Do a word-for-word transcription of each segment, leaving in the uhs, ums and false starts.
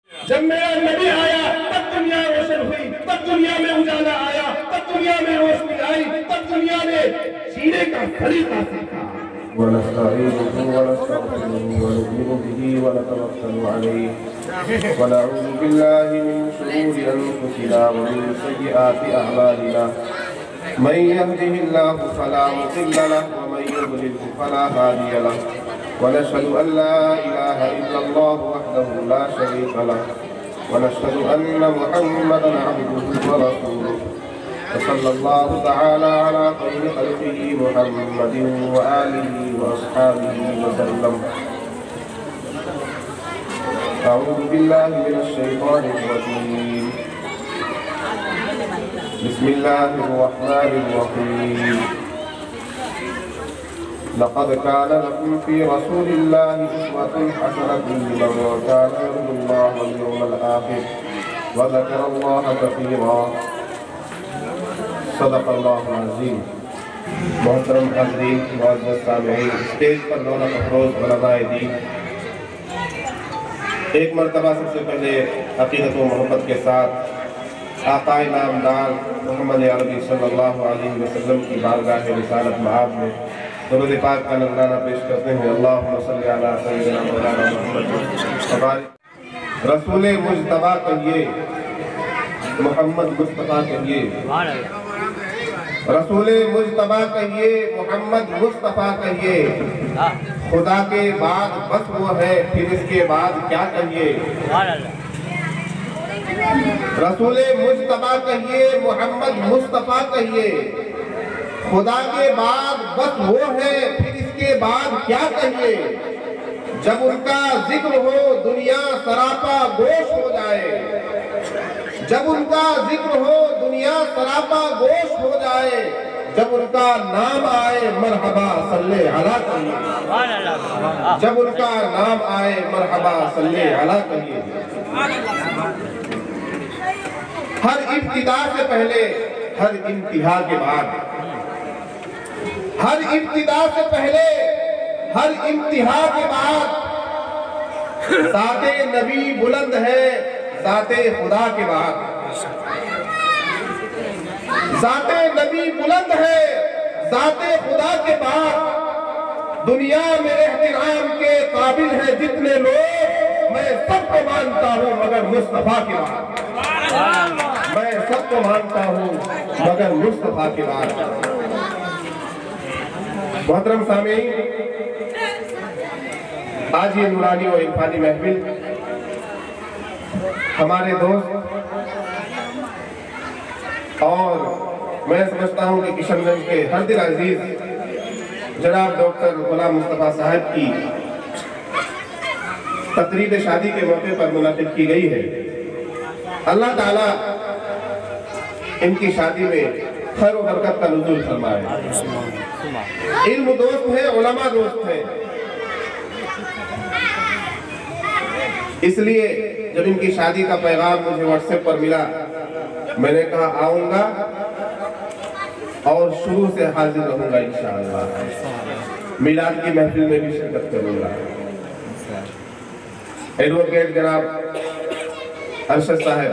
جب میرا نبی آیا تب دنیا روشن ہوئی، تب دنیا میں اجالا آیا، تب دنیا میں روشنی آئی، تب دنیا نے جینے کا طریقہ سیکھا۔ ونستعينه ونستغفره ونؤمن به ونتوكل عليه ونعوذ بالله من شرور أنفسنا ومن سيئات أعمالنا من يهده الله فلا مضل له ومن يضلل فلا هادي له ونشهد أن لا إله إلا الله وحده لا شريك له ونشهد أن محمدا عبده ورسوله وصلى الله تعالى على خير خلقه محمد وآله وأصحابه وسلم أعوذ بالله من الشيطان الرجيم بسم الله الرحمن الرحيم لقد كان لكم في رسول الله أسوة حسنة لمن كان يرجو الله واليوم الآخر وذكر الله كثيرا صدق اللہ العظیم۔ محترم حاضرین، معزز سامعین، اسٹیج پر رونق افروز علماء دین، ایک مرتبہ سب سے پہلے عقیدت و محبت کے ساتھ آقا نامدار محمد عربی صلی اللہ علیہ وسلم کی بارگاہ رسالت معاب میں درود پاک کا نذرانہ پیش کرتے ہیں۔ اللہم صلی علی سیدنا مولانا محمد۔ رسول مجتبیٰ کہیے، محمد مصطفیٰ کہیے، رسول مجتبیٰ کہیے، محمد مصطفیٰ کہیے، خدا کے بعد بس وہ ہے، پھر اس کے بعد کیا کہیے۔ رسول مجتبیٰ کہیے، محمد مصطفیٰ کہیے، خدا کے بعد بس وہ ہے، پھر اس کے بعد کیا کہیے۔ جب ان کا ذکر ہو دنیا سراپا گوش ہو جائے، جب ان کا ذکر ہو دنیا سراپا گوش ہو جائے، جب ان کا نام آئے مرحبا صلی علی کہیے، جب ان کا نام آئے مرحبا صلی علی کہیے۔ ہر ابتدا سے پہلے، ہر انتہا کے بعد، ہر ابتدا سے پہلے، ہر انتہا کے بعد ذات نبی بلند ہے ذات خدا کے بعد، ذات نبی بلند ہے ذات خدا کے بعد۔ دنیا میں احترام کے قابل ہے جتنے لوگ، میں سب کو مانتا ہوں مگر مصطفیٰ کے بعد، میں سب کو مانتا ہوں مگر مصطفیٰ کے بعد۔ محترم سامعین، آج یہ نورانی و عرفانی محفل ہمارے دوست اور میں سمجھتا ہوں کہ کشن گنج کے ہر دل عزیز جناب ڈاکٹر غلام مصطفیٰ صاحب کی تقریب شادی کے موقع پر منعقد کی گئی ہے۔ اللہ تعالیٰ ان کی شادی میں خیر و برکت کا نزول فرمائے۔ علم دوست ہیں، علماء دوست ہیں، اس لیے جب ان کی شادی کا پیغام مجھے واٹس ایپ پر ملا، میں نے کہا آؤں گا اور شروع سے حاضر رہوں گا انشاءاللہ، میلاد کی محفل میں بھی شرکت کروں گا۔ ایڈوکیٹ جناب ارشد صاحب،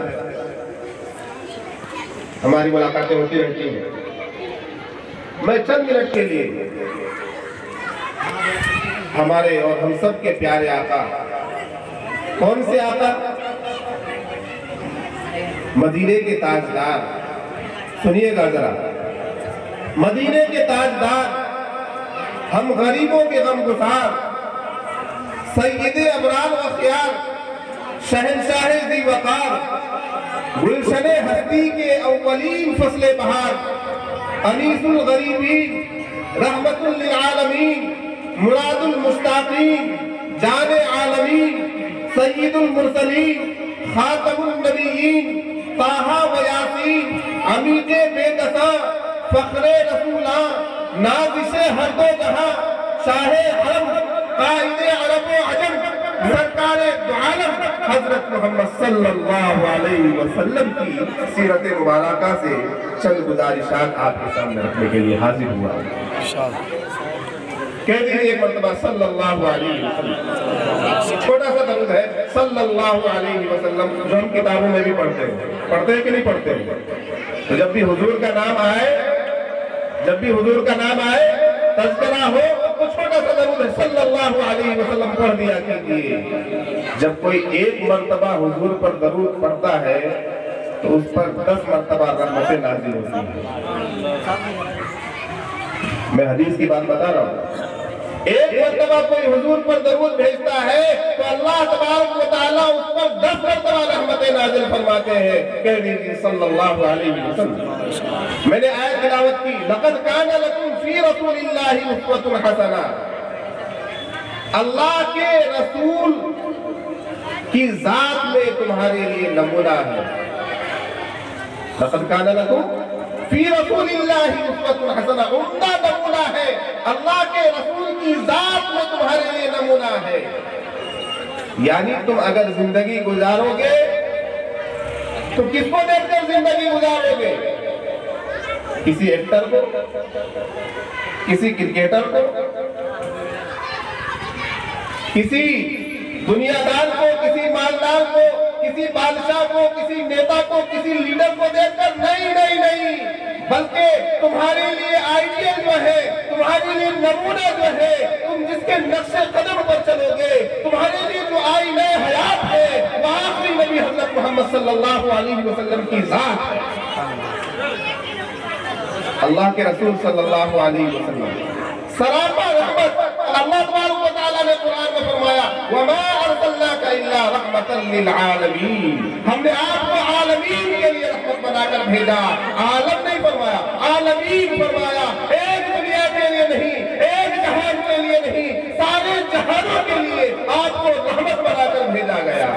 ہماری ملاقاتیں ہوتی رہتی ہیں، میں چند منٹ کے لیے ہمارے اور ہم سب کے پیارے آقا، کون سے آقا؟ مدینے کے تاجدار، سنیے گا ذرا، مدینے کے تاجدار، ہم غریبوں کے غم گسار، سید ابرار و خیار، شہنشاہ ذی وقار، گلشن ہستی کے اولین فصل بہار، انیس الغریبین، رحمت للعالمین، مراد المشتاقین، جان عالمین، سید المرسلین، خاتم النبیین، طٰہٰ و یاسین، عمیق بے کساں، فخر رسولاں، نازش ہر دو جہاں، شاہ حرم، قائد عرب و عجم، سرکار دو عالم حضرت محمد صلی اللہ علیہ وسلم کی سیرت مبارکہ سے چند گزارشات آپ کے سامنے رکھنے کے لیے حاضر ہوا۔ کہہ دیجیے ایک مرتبہ صلی اللہ علیہ وسلم. چھوٹا سا درود ہے صلی اللہ علیہ وسلم جو ہم کتابوں میں بھی پڑھتے ہیں. پڑھتے ہیں کہ نہیں پڑھتے ہیں؟ تو جب بھی حضور کا نام آئے جب بھی حضور کا نام آئے تذکرہ ہو تو چھوٹا سا درود ہے صلی اللہ علیہ وسلم پڑھ دیا کیجیے. جب کوئی ایک مرتبہ حضور پر درود پڑھتا ہے تو اس پر دس مرتبہ رحمتیں نازل ہوتی ہیں. میں حدیث کی بات بتا رہا ہوں. ایک مرتبہ کوئی حضور پر درود بھیجتا ہے تو اللہ تبارک و تعالیٰ اس پر دس مرتبہ رحمتیں نازل فرماتے ہیں. کہہ دیجیے صلی اللہ علیہ وسلم. میں نے آیت تلاوت کی لقد کان لکم فی رسول اللہ اسوۃ حسنہ. اللہ کے رسول کی ذات میں تمہارے لیے نمونہ ہے. لقد کان لکم فی رسول اللہ اسوۃ حسنہ. عمدہ نمونہ ہے. اللہ کے رسول کی ذات میں تمہارے لیے نمونہ ہے. یعنی تم اگر زندگی گزارو گے تو کس کو دیکھ کر زندگی گزارو گے؟ کسی ایکٹر کو, کسی کرکٹر کو, کسی دنیا دار کو, کسی مالدار کو, کسی بادشاہ کو, کسی نیتا کو, کسی لیڈر کو دیکھ کر نہیں نہیں نہیں بلکہ تمہارے لیے آئیڈیل جو ہے, تمہارے لیے نمونہ جو ہے, تم جس کے نقش قدم پر چلو گے, تمہارے لیے جو آئینہ حیات ہے وہ آخری نبی حضرت محمد صلی اللہ علیہ وسلم کی ذات ہے. اللہ کے رسول صلی اللہ علیہ وسلم سراپا رحمت. اللہ تبارک و تعالیٰ نے قرآن میں فرمایا وَمَا أَرْسَلْنَاكَ إِلَّا رَحْمَةً لِّلْعَالَمِينَ. ہم نے آپ کو عالمین کے لیے رحمت بنا کر بھیجا. عالم نہیں فرمایا, عالمین فرمایا. ایک دنیا کے لیے نہیں, ایک جہان کے لیے نہیں, سارے جہانوں کے لیے آپ کو رحمت بنا کر بھیجا گیا.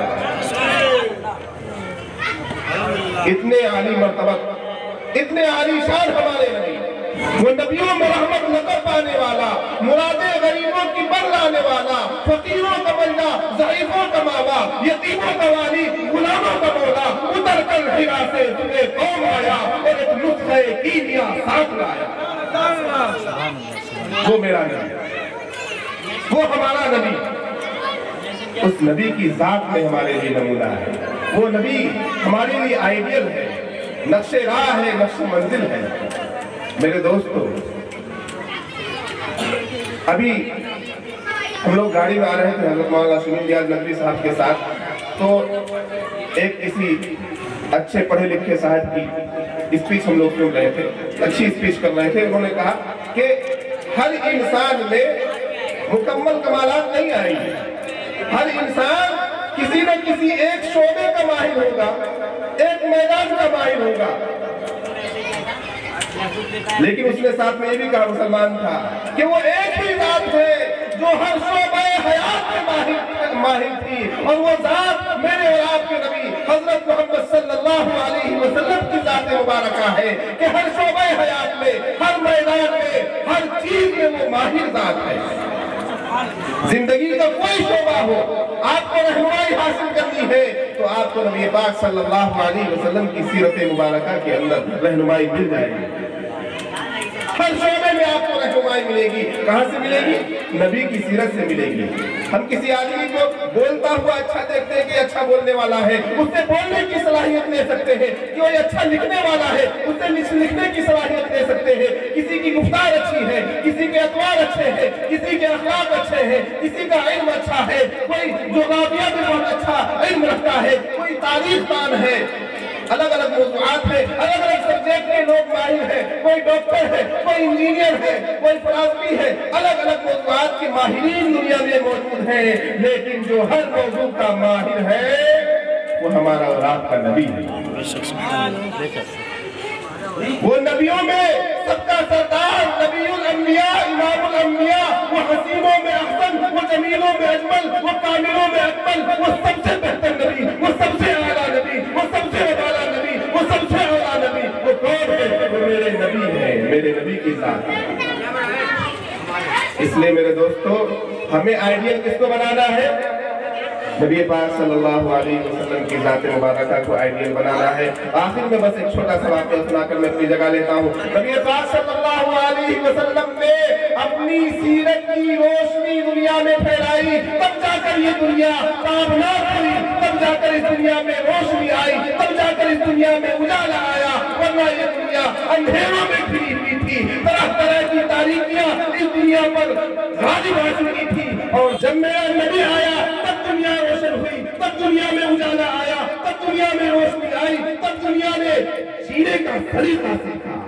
اتنے عالی مرتبہ, اتنے عالی شان ہمارے نبی. وہ نبیوں میں رحمت لقب پانے والا, مرادیں غریبوں کی بر لانے والا, فقیروں کا بندہ, ضعیفوں کا ماوا, یتیموں کا والی, غلاموں کا مولا, اتر کر ہرا سے تمہیں قوم آیا اور ایک نسخہ کیمیا ساتھ لایا. وہ میرا نبی, وہ ہمارا نبی. اس نبی کی ذات میں ہمارے لیے نمونہ ہے. وہ نبی ہمارے لیے آئیڈیل ہے, نقش راہ ہے, نقش منزل ہے. میرے دوستو, ابھی ہم لوگ گاڑی میں آ رہے تھے حضرت مولانا شمیم نیاز ندوی صاحب کے ساتھ, تو ایک کسی اچھے پڑھے لکھے صاحب کی اسپیچ ہم لوگ سن رہے تھے, اچھی اسپیچ کر رہے تھے. انہوں نے کہا کہ ہر انسان میں مکمل کمالات نہیں آئیں گے. ہر انسان کسی نہ کسی ایک شعبے کا ماہر ہوگا, ایک میدان کا ماہر ہوگا. لیکن اس نے ساتھ میں یہ بھی کہا مسلمان تھا کہ وہ ایک ہی ذات ہے جو ہر شعبہ حیات میں ماہر تھی, اور وہ ذات میرے اور آپ کے نبی حضرت محمد صلی اللہ علیہ وسلم کی ذات مبارکہ ہے کہ ہر شعبہ حیات میں, ہر میدان میں, ہر چیز میں وہ ماہر ذات ہے. زندگی کا کوئی شعبہ ہو, آپ کو رہنمائی حاصل کرنی ہے تو آپ کو نبی پاک صلی اللہ علیہ وسلم کی سیرت مبارکہ کے اندر رہنمائی مل جائے گی. ہر شعبے میں آپ کو رہنمائی ملے گی. کہاں سے ملے گی؟ نبی کی سیرت سے ملے گی. ہم کسی آدمی کو بولتا ہوا اچھا دیکھتے ہیں کہ اچھا بولنے والا ہے, اس سے بولنے کی صلاحیت لے سکتے ہیں. کہ وہ اچھا لکھنے والا ہے, اس سے لکھنے کی صلاحیت لے سکتے ہیں. کسی کی گفتار اچھی ہے, کسی کے اطوار اچھے ہیں, کسی کے اخلاق اچھے ہیں, کسی کا علم اچھا ہے, کوئی جغرافیہ میں بہت اچھا علم رکھتا ہے, کوئی تاریخ دان ہے. الگ الگ موضوعات ہیں, الگ الگ سبجیکٹ کے لوگ ماہر ہیں. کوئی ڈاکٹر ہے, کوئی انجینئر ہے, کوئی فلسفی ہے. الگ الگ موضوعات کے ماہرین دنیا میں موجود ہیں, لیکن جو ہر موضوع کا ماہر ہے وہ ہمارا اور آپ کا نبی ہے. وہ نبیوں میں سب کا سردار, نبی الانبیاء, امام الانبیاء, وہ حسینوں میں احسن, وہ جمیلوں میں اجمل, وہ کاملوں میں اکمل, وہ سب سے بہتر نبی, وہ سب سے اعلیٰ نبی, وہ سب سے والا نبی, وہ سب سے اعلیٰ نبی. وہ کون ہے؟ وہ میرے نبی ہے, میرے نبی کی ذات ہے. اس لیے میرے دوستو, ہمیں آئیڈیل کس کو بنانا ہے؟ نبی پاک صلی اللہ علیہ وسلم کی ذات مبارکہ کو آئیڈیل بنانا ہے. آخر میں بس ایک چھوٹا سا واقعہ سنا کر میں اپنی جگہ لیتا ہوں. نبی پاک صلی اللہ علیہ وسلم نے اپنی اپنی سیرت کی روشنی دنیا میں پھیلائی، تب جا کر یہ دنیا تابناک ہوئی، تب جا کر اس دنیا میں روشنی آئی، تب جا کر اس دنیا میں اجالا آیا، ورنہ یہ دنیا اندھیروں میں گھری ہوئی تھی، طرح طرح کی تاریکیاں اس دنیا پر غالب آ چکی تھی۔ اور جب میرا نبی آیا تب دنیا روشن ہوئی، تب دنیا میں اجالا آیا، تب دنیا میں روشنی آئی، تب دنیا نے جینے کا سلیقہ سیکھا۔